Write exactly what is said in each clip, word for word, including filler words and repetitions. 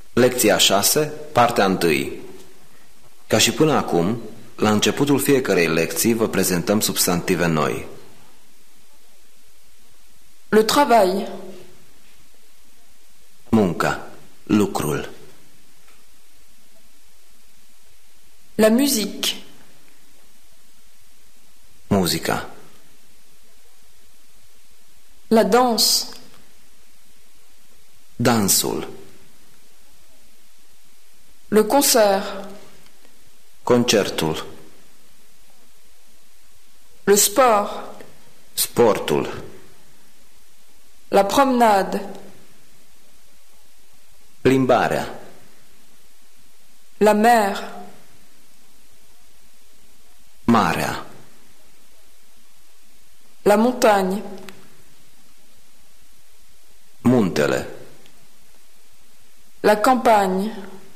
Lecția șase, partea unu. Ca și până acum, la începutul fiecărei lecții vă prezentăm substantive noi. Le travail. Munca, lucrul. La musique. Muzica. La danse. Dansul. Le concert. Concertul. Le sport. Sportul. La promenade. Plimbarea. La mer. Marea. La montagne. Muntele. La campagne.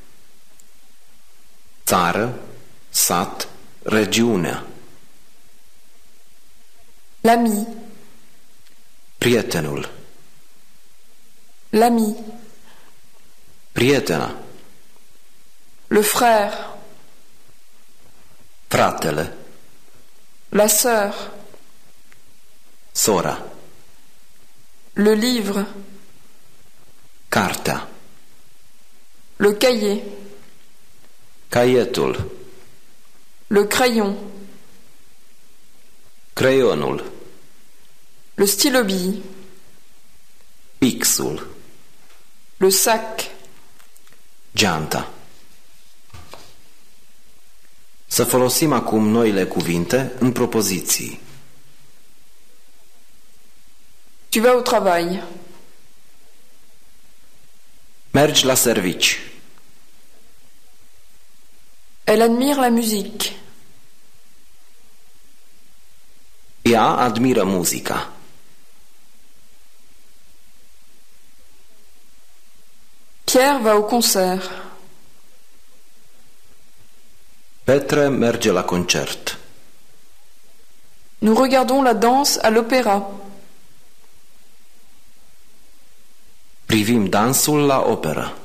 Țară, sat, regiunea. L'ami. Prietenul. L'ami. Prietena. Le frère. Fratele. La sœur. Sora. Le livre. Cartea. Le cahier. Caietul. Le crayon. Creionul. Le stylo-bille. Pixul. Le sac. Geanta. Să folosim acum noile cuvinte în propoziții. Tu vas au travail. Mergi la servici. Elle admire la musique. Ea admiră muzica. Pierre va au concert. Petre merge la concert. Nous regardons la danse à l'opéra. Privim dansul la operă.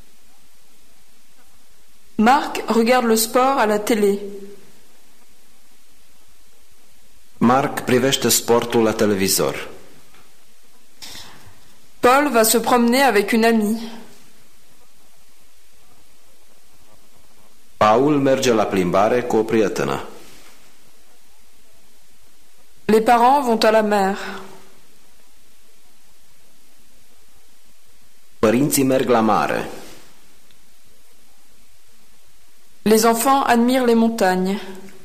Marc regarde le sport à la télé. Marc privește sportul la televizor. Paul va se promener avec une amie. Paul merge la plimbare cu o prietenă. Les parents vont à la mer. Părinții merg la mare. Les enfants admirent les montagnes.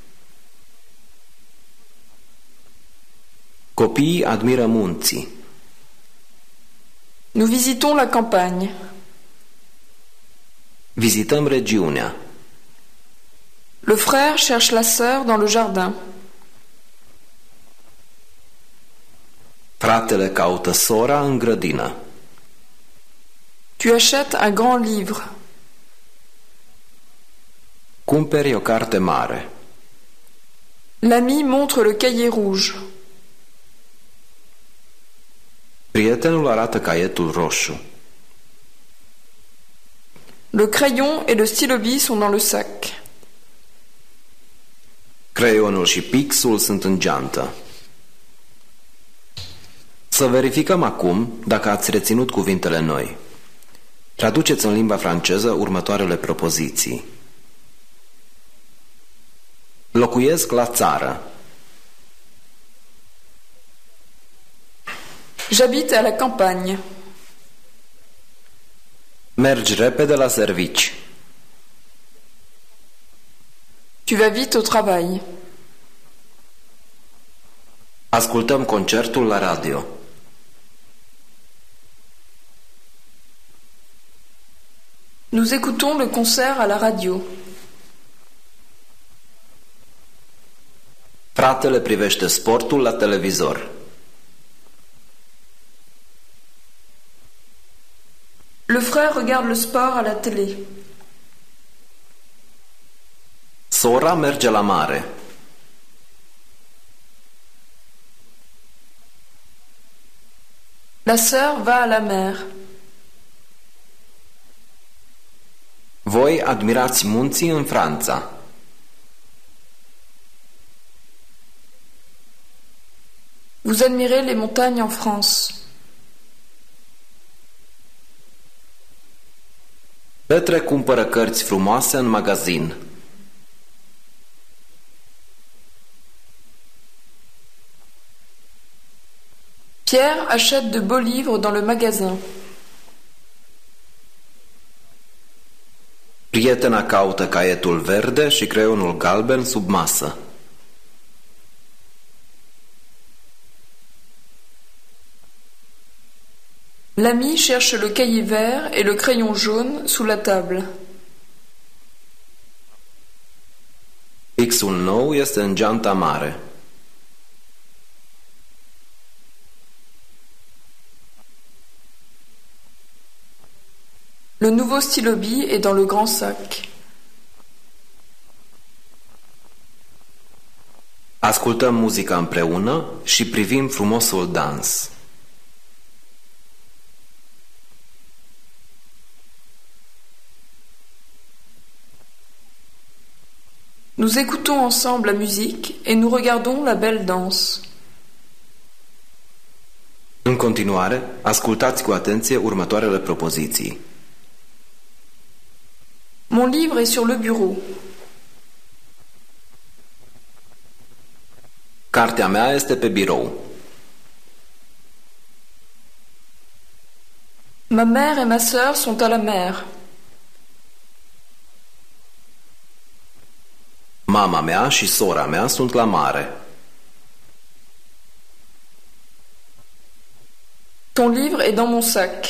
Copiii admiră munții. Nous visitons la campagne. Vizităm regiunea. Le frère cherche la sœur dans le jardin. Fratele caută sora în grădină. Tu achètes un grand livre. Cumperi o carte mare. L'ami montre le cahier rouge. Prietenul arată caietul roșu. Le crayon et le stylo-bille sont dans le sac. Creionul și pixul sunt în geantă. Să verificăm acum dacă ați reținut cuvintele noi. Traduceți în limba franceză următoarele propoziții. Locuiesc la țară. J'habite à la campagne. Mergi repede la servici. Tu vas vite au travail. Ascultăm concertul la radio. Nous écoutons le concert à la radio. Fratele privește sportul la televizor. Le frère regarde le sport à la télé. Sora merge la mare. La sœur va à la mer. Voi admirați munții în Franța. Vous admirez les montagnes en France. Petre cumpără cărți frumoase în magazin. Pierre achète de beaux livres dans le magasin. Prietena caută caietul verde și creionul galben sub masă. L'ami cherche le cahier vert et le crayon jaune sous la table. Pixul nou este în geanta mare. Le nouveau stylo bille est dans le grand sac. Ascultăm muzica împreună și privim frumosul dans. Nous écoutons ensemble la musique et nous regardons la belle danse. În continuare, ascultați cu atenție următoarele propoziții. Mon livre est sur le bureau. Cartea mea este pe birou. Ma mère et ma sœur sont à la mer. Mama mea și sora mea sunt la mare. Ton livre est dans mon sac.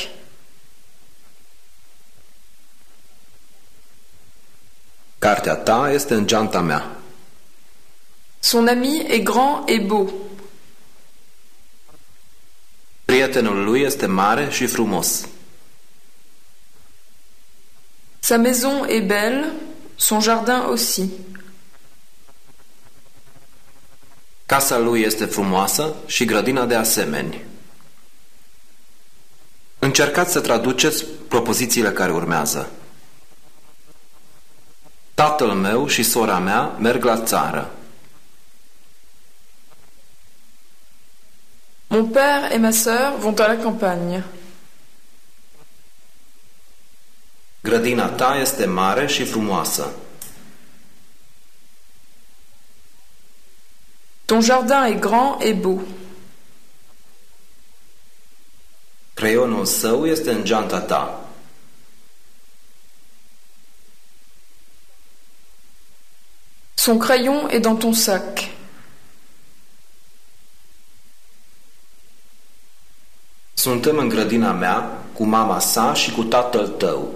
Cartea ta este în geanta mea. Son ami est grand et beau. Prietenul lui este mare și frumos. Sa maison est belle, son jardin aussi. Casa lui este frumoasă și grădina de asemenea. Încercați să traduceți propozițiile care urmează. Tatăl meu și sora mea merg la țară. Mon père et ma sœur vont à la campagne. Grădina ta este mare și frumoasă. Ton jardin est grand et beau. Creionul său este în geanta ta. Son crayon est dans ton sac. Suntem în grădina mea cu mama sa și cu tatăl tău.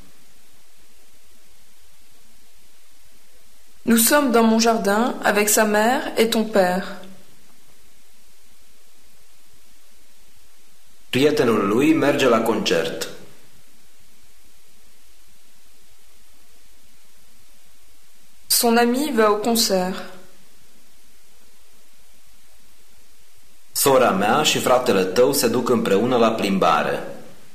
Nous sommes dans mon jardin avec sa mère et ton père. Prietenul lui merge la concert. Son ami va au concert. Sora mea și fratele tău se duc împreună la plimbare.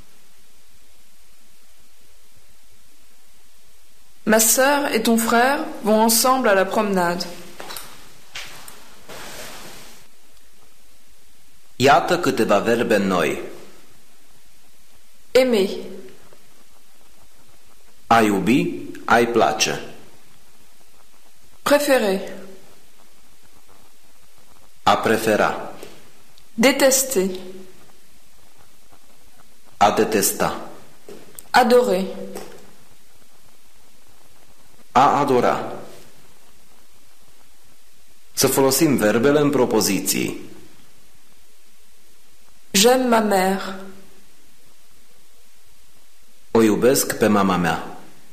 Ma sœur et ton frère vont ensemble à la promenade. Iată câteva verbe noi. Aimer, A iubi, a-i place. préférer, A prefera. détester, A detesta. adorer, A adora. Să folosim verbele în propoziții. j'aime ma mère, O iubesc pe mama mea.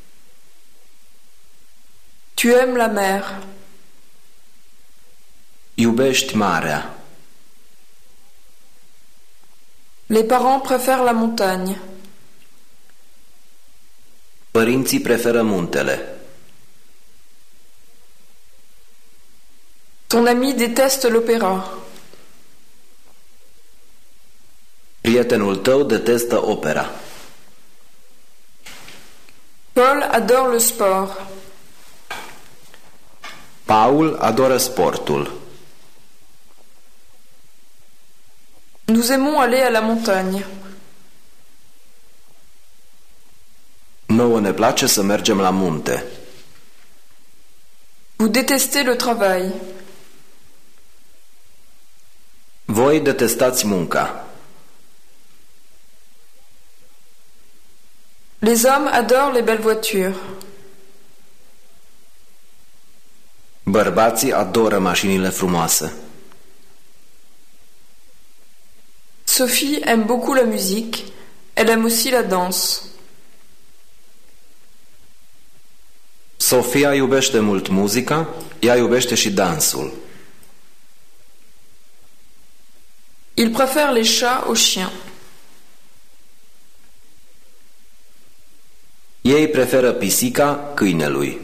tu aimes la mer, Iubești marea. les parents préfèrent la montagne, Părinții preferă muntele. ton ami déteste l'opéra, Prietenul tău detestă opera. Paul adore le sport. Paul adoră sportul. Nous aimons aller à la montagne. Nouă ne place să mergem la munte. Vous détestez le travail. Voi detestați munca. Les hommes adorent les belles voitures. Bărbații adoră mașinile frumoase. Sophie aime beaucoup la musique. Elle aime aussi la danse. Sofia iubește mult muzica, ea iubește și dansul. Il préfère les chats aux chiens. Ei preferă pisica câinelui.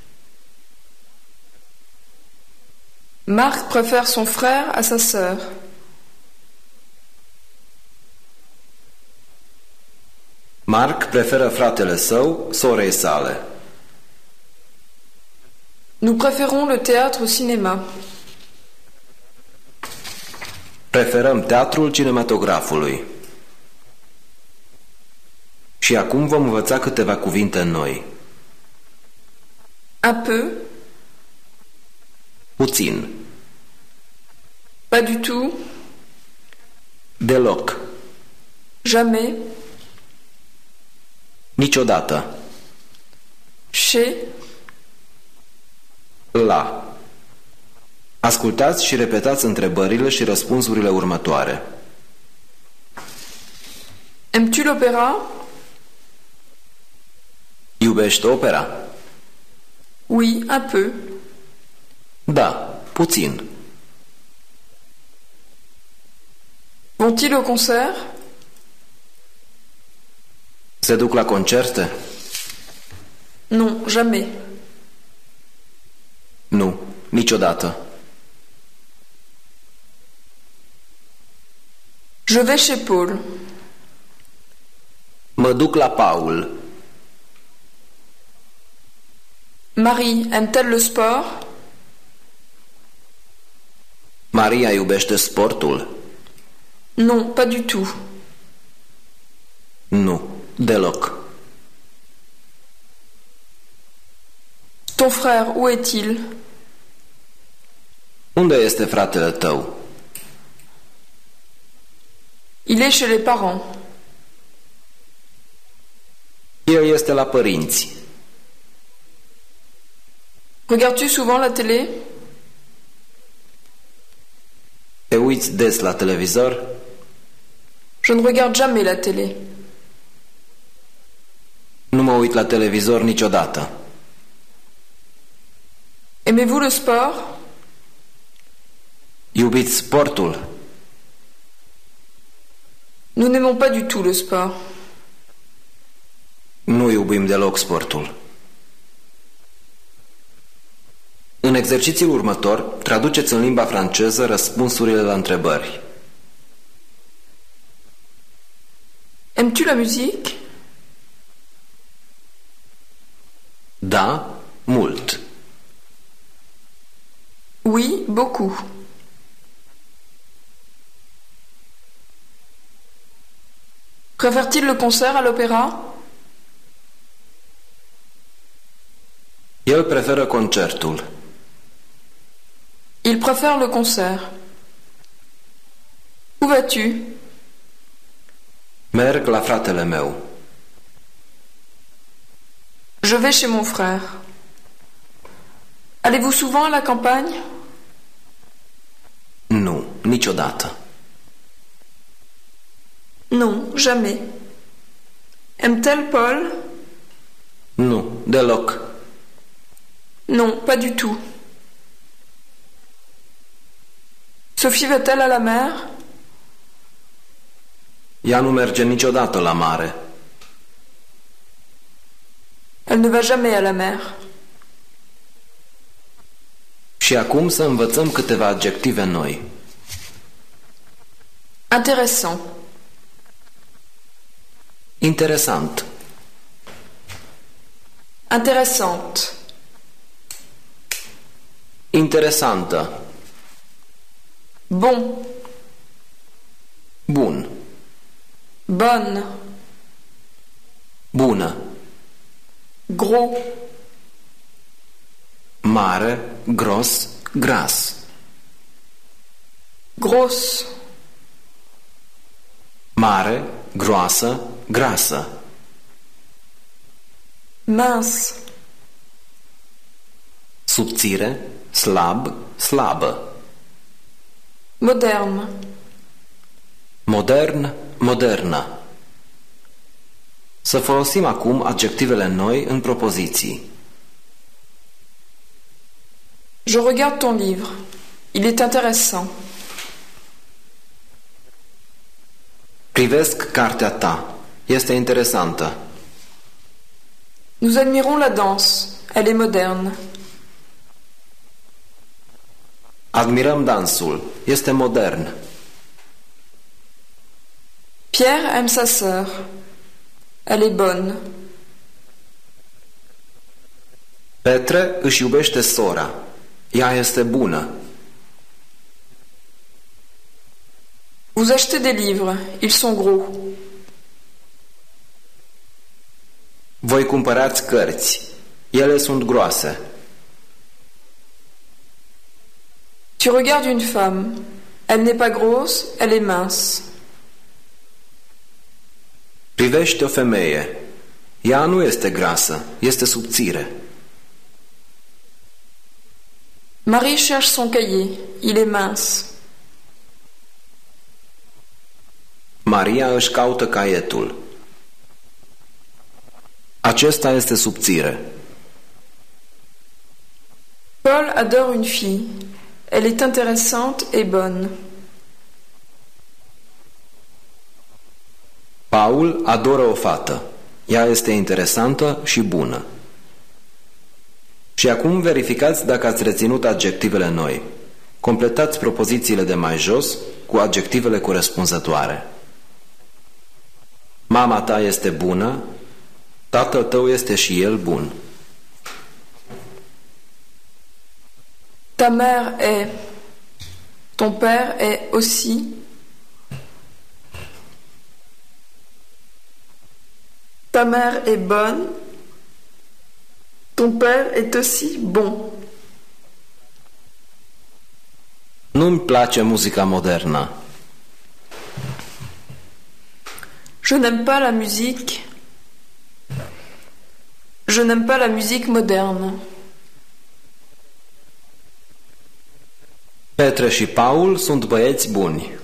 Marc préfère son frère à sa sœur. Marc preferă fratele său sorei sale. Nous préférons le théâtre au cinéma. Preferăm teatrul cinematografului. Și acum vom învăța câteva cuvinte noi. Un peu. Puțin. Pas du tout. Deloc. Jamais. Niciodată. Chez. La. Ascultați și repetați întrebările și răspunsurile următoare. Aimes-tu l'opéra? Iubești opera? Oui, un peu. Da, puțin. Vont-ils au concert? Se duc la concerte? Non, jamais. Nu, niciodată. Je vais chez Paul. Mă duc la Paul. Marie aime-t-elle le sport? Maria iubește sportul? Non, pas du tout. Nu, deloc. Ton frère, où est-il? Unde este fratele tău? Il est chez les parents. El este la părinți. Regardes-tu souvent la télé? Te uiți des la televizor? Je ne regarde jamais la télé. Nu mă uit la televizor niciodată. Aimez-vous le sport? Iubiți sportul? Nous n'aimons pas du tout le sport. Nu iubim deloc sportul. În exercițiul următor, traduceți în limba franceză răspunsurile la întrebări. Aimes-tu la musique? Da, mult. Oui, beaucoup. Préfère-t-il le concert à l'opéra? El preferă concertul. Il préfère le concert. Où vas-tu? Merg la fratele meu. Je vais chez mon frère. Allez-vous souvent à la campagne? Nu, niciodată. Non, jamais. Aime-t-elle Paul? Nu, deloc. Non, pas du tout. Sophie va-t-elle à la mer? Ea nu merge niciodată la mare. Elle ne va jamais à la mer. Și acum să învățăm câteva adjective noi. Intéressant. Interesant. Intéressante. Interesantă. Bon. Bun. Bonne. Bună. Gros. Mare, gros, gras. Grosse. Mare, groasă, grasă. Mince. Subțire, slab, slabă. Moderne. Modern, modernă. Să folosim acum adjectivele noi în propoziții. Je regarde ton livre. Il est intéressant. Privesc cartea ta. Este interesantă. Nous admirons la danse. Elle est moderne. Admirăm dansul. Este modern. Pierre aime sa sœur. Elle est bonne. Petre își iubește sora. Ea este bună. Vous achetez des livres. Ils sont gros. Voi cumpărați cărți. Ele sunt groase. Tu regardes une femme. Elle n'est pas grosse, elle est mince. Privește o femeie. Ea nu este grasă, este subțire. Marie cherche son cahier. Il est mince. Maria își caută caietul. Acesta este subțire. Paul adore une fille. Elle est intéressante et bonne. Paul adoră o fată. Ea este interesantă și bună. Și acum verificați dacă ați reținut adjectivele noi. Completați propozițiile de mai jos cu adjectivele corespunzătoare. Mama ta este bună, tatăl tău este și el bun. Ta mère est. Ton père est aussi. Ta mère est bonne. Ton père est aussi bon. Nu-mi place muzica modernă. Je n'aime pas la musique. Je n'aime pas la musique moderne. Petre și Paul sunt băieți buni.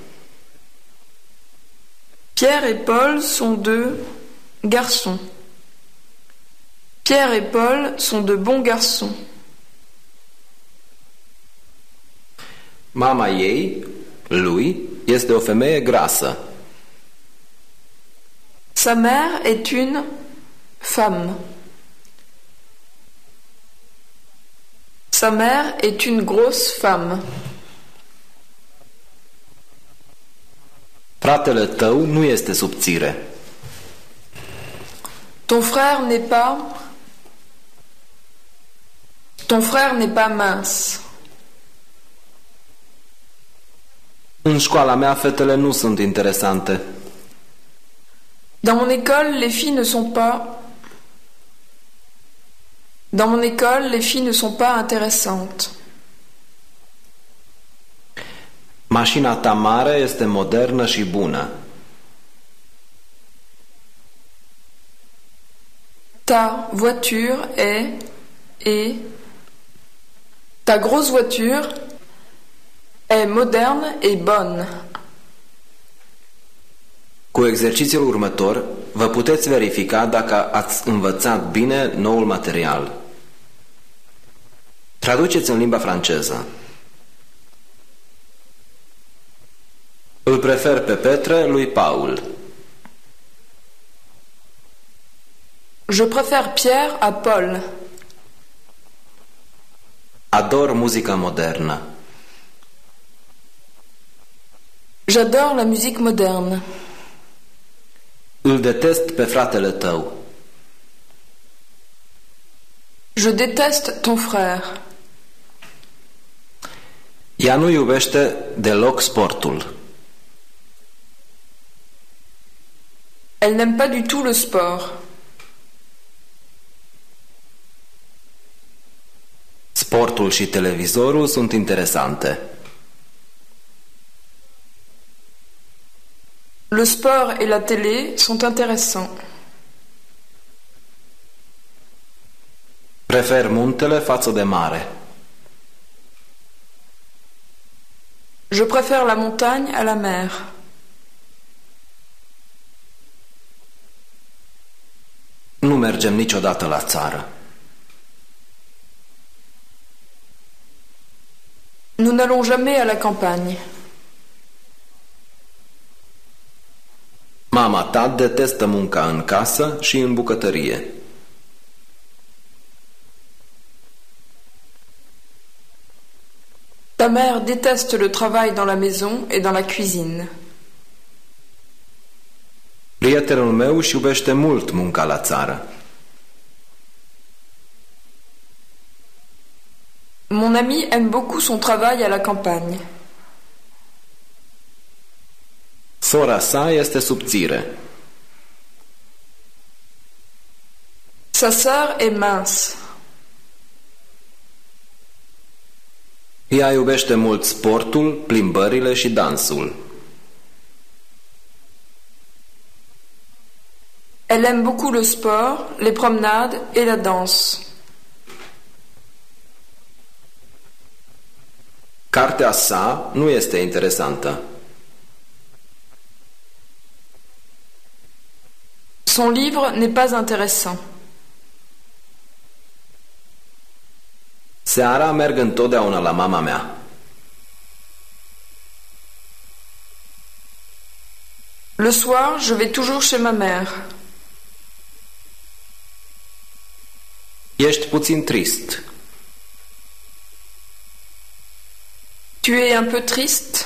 Pierre et Paul sont deux garçons. Pierre et Paul sont de bons garçons. Mama ei, lui, este o femeie grasă. Sa mère est une femme. Sa mère est une grosse femme. Fratele tău nu este subțire. Ton frère n'est pas... Ton frère n'est pas mince. În școala mea fetele nu sunt interesante. Dans mon école, les filles ne sont pas... Dans mon école, les filles ne sont pas intéressantes. Mașina ta mare este modernă și bună. Ta voiture est... est... Ta grosse voiture est moderne et bonne. Cu exercițiul următor, vă puteți verifica dacă ați învățat bine noul material. Traduceți în limba franceză. Îl prefer pe Petre lui Paul. Je préfère Pierre à Paul. Ador muzica modernă. J'adore la musique moderne. Îl detest pe fratele tău. Je déteste ton frère. Ea nu iubește deloc sportul. Elle n'aime pas du tout le sport. Sportul și televizorul sunt interesante. Le sport et la télé sont intéressants. Prefer muntele față de mare. Je préfère la montagne à la mer. Nu mergem niciodată la țară. Nous n'allons jamais à la campagne. Mama ta detestă munca în casă și în bucătărie. Ta mère déteste le travail dans la maison et dans la cuisine. Prietenul meu își iubește mult munca la țară. Mon ami aime beaucoup son travail à la campagne. Sora sa este subțire. Sa sœur est mince. Ea iubește mult sportul, plimbările și dansul. Elle aime beaucoup le sport, les promenades et la danse. Cartea sa nu este interesantă. Son livre n'est pas intéressant. Seara merg întotdeauna la mama mea. Le soir, je vais toujours chez ma mère. Ești puțin trist. Tu es un peu triste?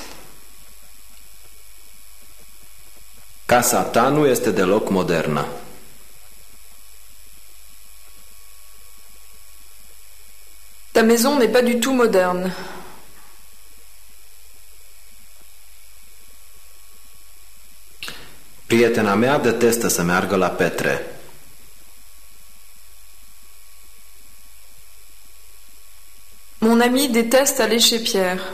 Casa ta nu este deloc modernă. Ta maison n'est pas du tout moderne. Prietena mea detestă să meargă la petre. Mon ami déteste aller chez Pierre.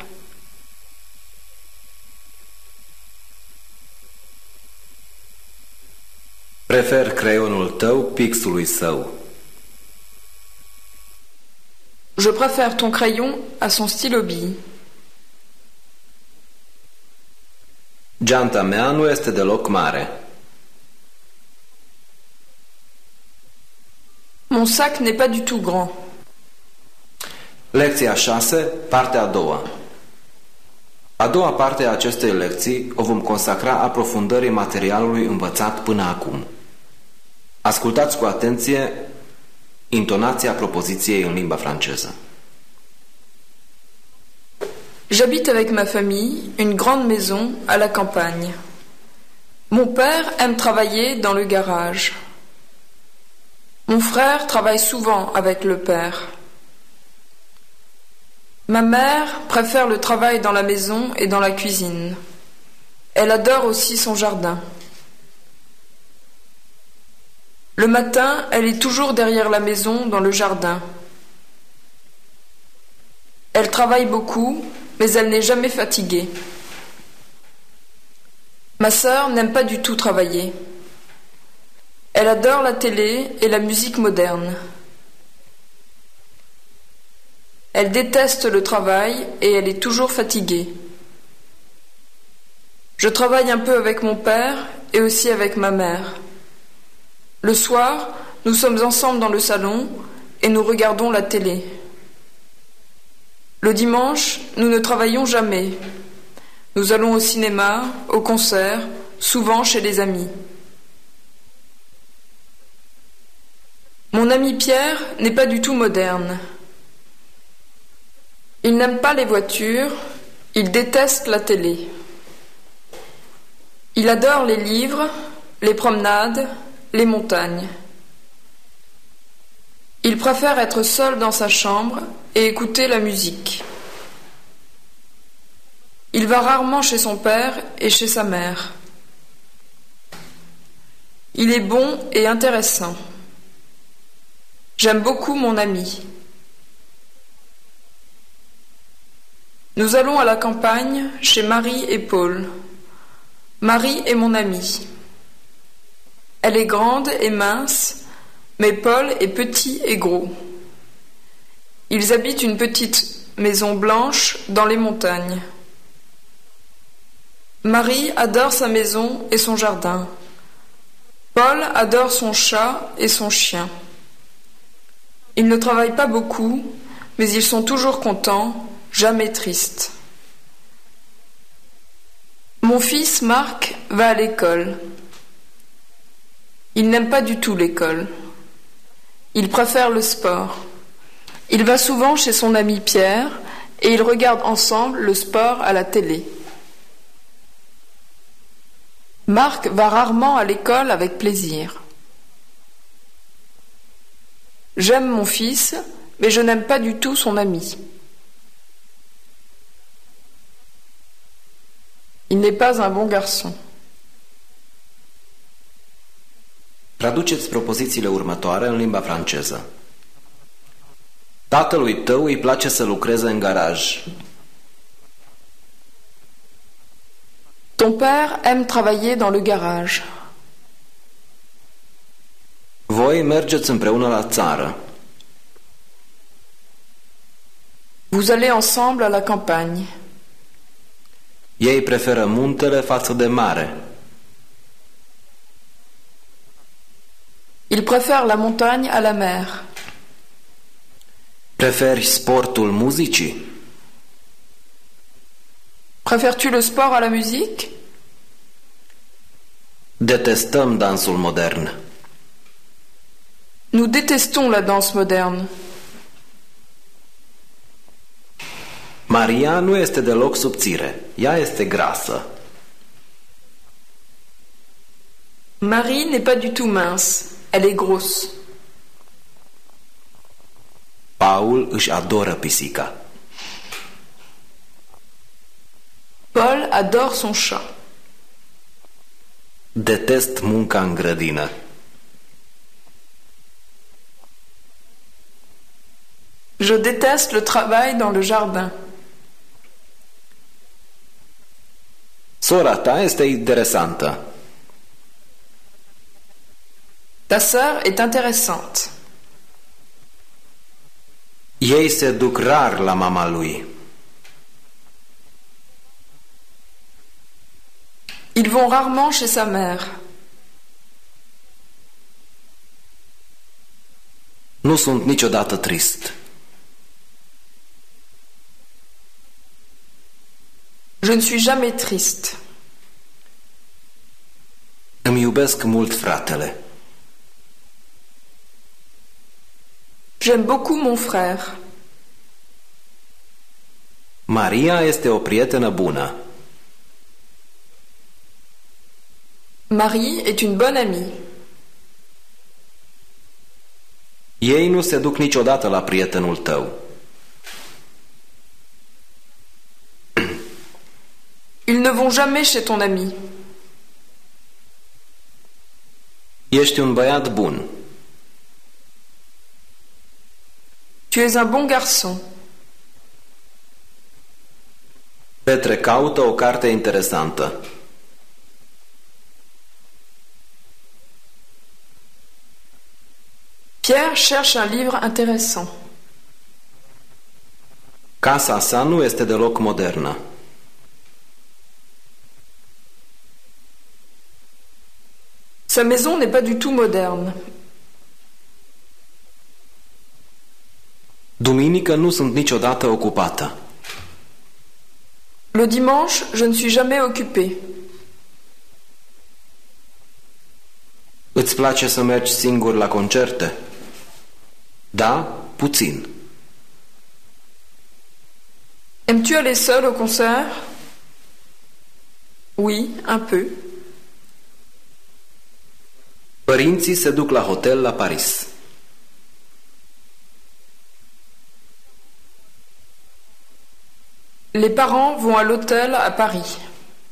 Prefer creionul tău pixului său. Je préfère ton crayon à son stylo bille. Geanta mea nu este deloc mare. Mon sac n'est pas du tout grand. Lecția șase, partea a doua. A doua parte a acestei lecții o vom consacra aprofundării materialului învățat până acum. Ascultați cu atenție intonația propoziției în limba franceză. J'habite avec ma famille une grande maison à la campagne. Mon père aime travailler dans le garage. Mon frère travaille souvent avec le père. Ma mère préfère le travail dans la maison et dans la cuisine. Elle adore aussi son jardin. Le matin, elle est toujours derrière la maison dans le jardin. Elle travaille beaucoup, mais elle n'est jamais fatiguée. Ma sœur n'aime pas du tout travailler. Elle adore la télé et la musique moderne. Elle déteste le travail et elle est toujours fatiguée. Je travaille un peu avec mon père et aussi avec ma mère. Le soir, nous sommes ensemble dans le salon et nous regardons la télé. Le dimanche, nous ne travaillons jamais. Nous allons au cinéma, au concert, souvent chez les amis. Mon ami Pierre n'est pas du tout moderne. Il n'aime pas les voitures, il déteste la télé. Il adore les livres, les promenades, les montagnes. Il préfère être seul dans sa chambre et écouter la musique. Il va rarement chez son père et chez sa mère. Il est bon et intéressant. J'aime beaucoup mon ami. Nous allons à la campagne chez Marie et Paul. Marie est mon amie. Elle est grande et mince, mais Paul est petit et gros. Ils habitent une petite maison blanche dans les montagnes. Marie adore sa maison et son jardin. Paul adore son chat et son chien. Ils ne travaillent pas beaucoup, mais ils sont toujours contents, jamais tristes. Mon fils Marc va à l'école. Il n'aime pas du tout l'école. Il préfère le sport. Il va souvent chez son ami Pierre et ils regardent ensemble le sport à la télé. Marc va rarement à l'école avec plaisir. J'aime mon fils, mais je n'aime pas du tout son ami. Il n'est pas un bon garçon. Traduceți propozițiile următoare în limba franceză. Tatălui tău îi place să lucreze în garaj. Ton père aime travailler dans le garage. Voi mergeți împreună la țară. Vous allez ensemble à la campagne. Ei preferă muntele față de mare. Il préfère la montagne à la mer. Preferi sportul muzicii? Préfères-tu le sport à la musique? Detestăm dansul modern. Nous détestons la danse moderne. Maria nu este deloc subțire. Ea este grasă. Marie n'est pas du tout mince. Elle est grosse. Paul își adoră pisica. Paul adore son chat. Detest munca în grădină. Je déteste le travail dans le jardin. Sora ta este interesantă. Ta sœur est intéressante. Ei se duc rar la mama lui. Ils vont rarement chez sa mère. Nu sunt niciodată trist. Je ne suis jamais triste. Îmi iubesc mult fratele. J'aime beaucoup mon frère. Maria este o prietenă bună. Marie est une bonne amie. Ei nu se duc niciodată la prietenul tău. Ils ne vont jamais chez ton ami. Ești un băiat bun. Tu es un bon garçon. Petre caută o carte interesantă. Pierre cherche un livre intéressant. Casa sa nu este deloc modernă. Sa maison n'est pas du tout moderne. Duminică nu sunt niciodată ocupată. Le dimanche, je ne suis jamais occupée. Îți place să mergi singur la concerte? Da, puțin. Aimes-tu aller seul au concert? Oui, un peu. Părinții se duc la hotel la Paris. Les parents vont à l'hôtel à Paris.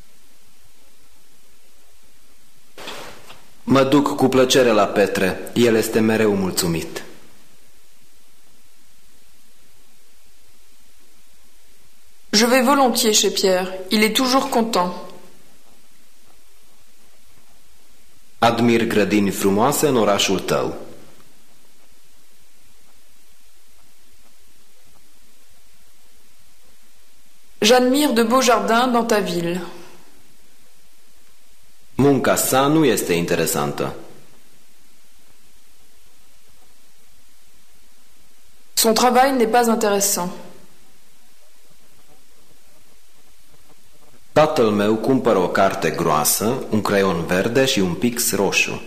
Mă duc cu plăcere la Petre. El este mereu mulțumit. Je vais volontiers chez Pierre. Il est toujours content. Admir grădini frumoase în orașul tău. J'admire de beaux jardins dans ta ville. Munca sa nu este interesantă. Son travail n'est pas intéressant. Tatăl meu cumpără o carte groasă, un creion verde și un pix roșu.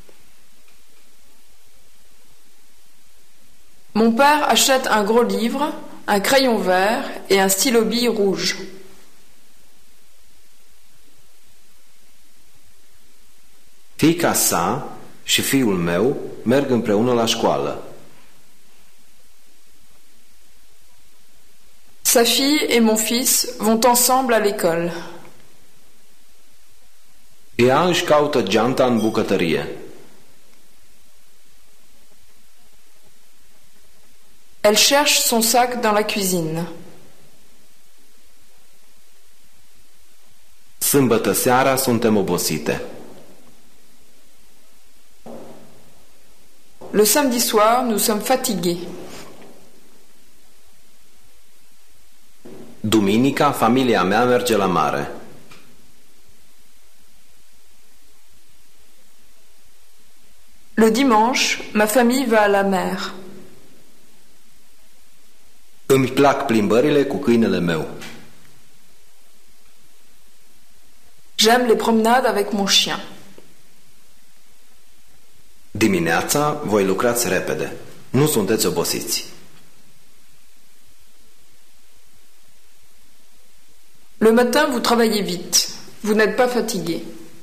Mon père achète un gros livre, un crayon vert et un stylo bille rouge. Fiica sa și fiul meu merg împreună la școală. Sa fille et mon fils vont ensemble à l'école. Ea își caută geanta în bucătărie. Elle cherche son sac dans la cuisine. Sâmbătă seara suntem obosite. Le samedi soir, nous sommes fatigués. Duminica, familia mea merge la mare. Le dimanche, ma famille va à la mer. Îmi plac plimbările cu câinele meu. J'aime les promenades avec mon chien. Dimineața voi lucrați repede. Nu sunteți obosiți. Le matin, vous travaillez vite. Vous n'êtes pas fatigué.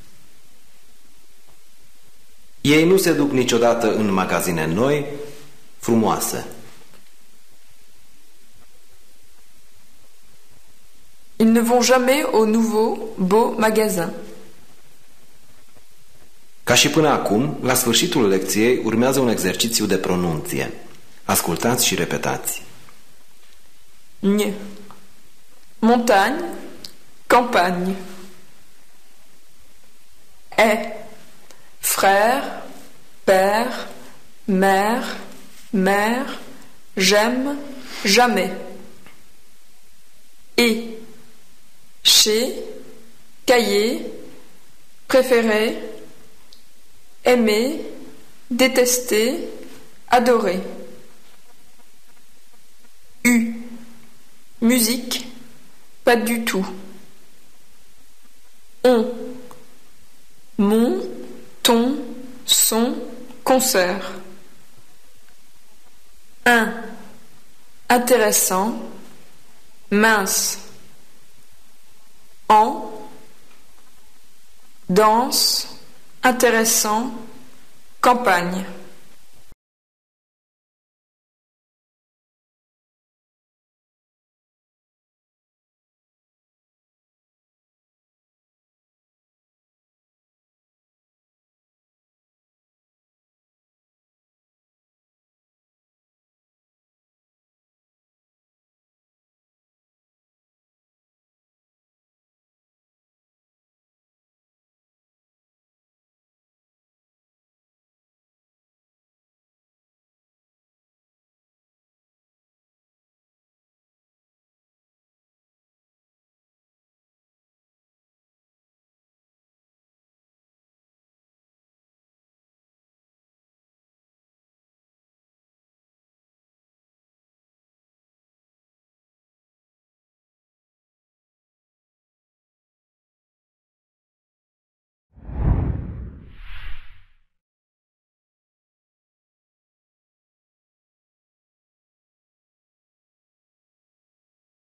Ei nu se duc niciodată în magazine noi, frumoase. Ils ne vont jamais aux nouveaux, beaux magasins. Ca și până acum, la sfârșitul lecției urmează un exercițiu de pronunție. Ascultați și repetați. Gne. Montagne, campagne. Est, frère, père, mère, mère, j'aime, jamais. Et, chez, cahier, préféré, aimer, détester, adorer. U, musique, pas du tout. On, mon, ton, son, concert. Un, intéressant, mince. En, danse, intéressant, campagne.